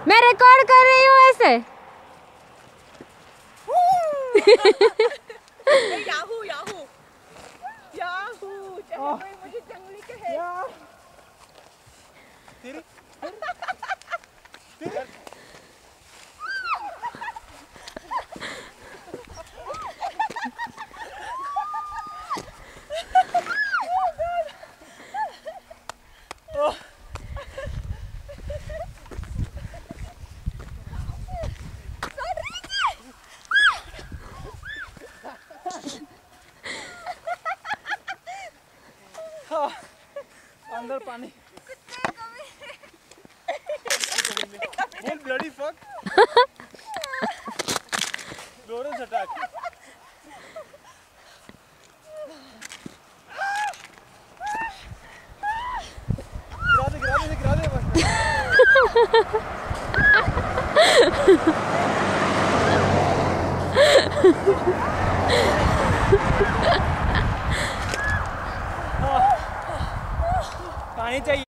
मैं रिकॉर्ड कर रही हूँ ऐसे। याहू याहू याहू, चाहे कोई मुझे जंगली कहे। तेरी अंदर पानी। Bloody fuck. Lawrence attack. गिरा दे बस। पानी चाहिए।